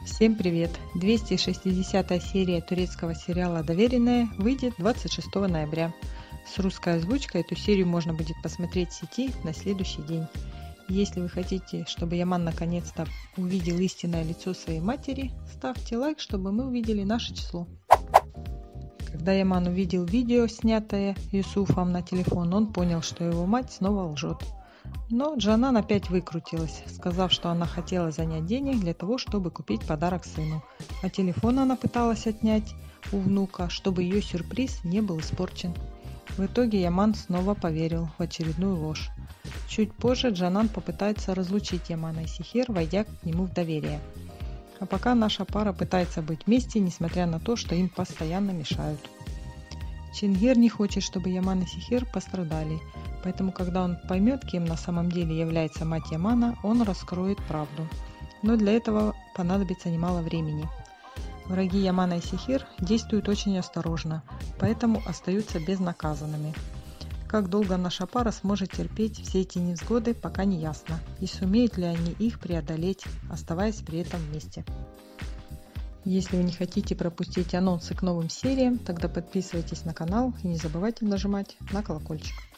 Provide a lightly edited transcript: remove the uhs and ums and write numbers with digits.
Всем привет! 260-я серия турецкого сериала «Доверенная» выйдет 26 ноября. С русской озвучкой эту серию можно будет посмотреть в сети на следующий день. Если вы хотите, чтобы Яман наконец-то увидел истинное лицо своей матери, ставьте лайк, чтобы мы увидели наше число. Когда Яман увидел видео, снятое Юсуфом на телефон, он понял, что его мать снова лжет. Но Джанан опять выкрутилась, сказав, что она хотела занять денег для того, чтобы купить подарок сыну, а телефон она пыталась отнять у внука, чтобы ее сюрприз не был испорчен. В итоге Яман снова поверил в очередную ложь. Чуть позже Джанан попытается разлучить Ямана и Сихир, войдя к нему в доверие. А пока наша пара пытается быть вместе, несмотря на то, что им постоянно мешают. Чингир не хочет, чтобы Яман и Сихир пострадали, поэтому когда он поймет, кем на самом деле является мать Ямана, он раскроет правду. Но для этого понадобится немало времени. Враги Ямана и Сихир действуют очень осторожно, поэтому остаются безнаказанными. Как долго наша пара сможет терпеть все эти невзгоды, пока не ясно, и сумеют ли они их преодолеть, оставаясь при этом вместе. Если вы не хотите пропустить анонсы к новым сериям, тогда подписывайтесь на канал и не забывайте нажимать на колокольчик.